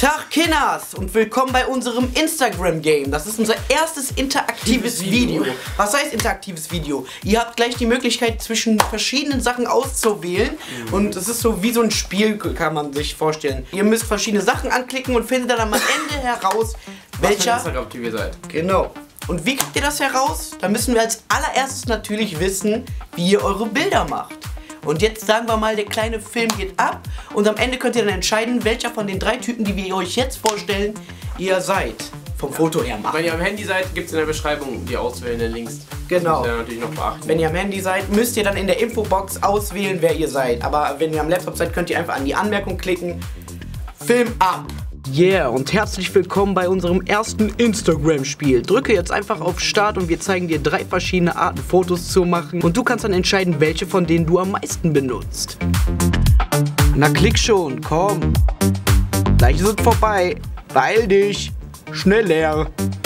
Tag Kinders und willkommen bei unserem Instagram-Game. Das ist unser erstes interaktives Video. Was heißt interaktives Video? Ihr habt gleich die Möglichkeit zwischen verschiedenen Sachen auszuwählen und es ist so wie so ein Spiel, kann man sich vorstellen. Ihr müsst verschiedene Sachen anklicken und findet dann am Ende heraus, welcher Instagram-TV ihr seid. Genau. Und wie kriegt ihr das heraus? Da müssen wir als allererstes natürlich wissen, wie ihr eure Bilder macht. Und jetzt sagen wir mal, der kleine Film geht ab und am Ende könnt ihr dann entscheiden, welcher von den drei Typen, die wir euch jetzt vorstellen, ihr seid. Vom Foto her machen. Wenn ihr am Handy seid, gibt es in der Beschreibung die auswählenden Links. Genau. Das müsst ihr natürlich noch beachten. Wenn ihr am Handy seid, müsst ihr dann in der Infobox auswählen, wer ihr seid. Aber wenn ihr am Laptop seid, könnt ihr einfach an die Anmerkung klicken. Film ab! Yeah, und herzlich willkommen bei unserem ersten Instagram-Spiel. Drücke jetzt einfach auf Start und wir zeigen dir 3 verschiedene Arten, Fotos zu machen. Und du kannst dann entscheiden, welche von denen du am meisten benutzt. Na klick schon, komm. Gleich ist es vorbei. Beeil dich. Schneller.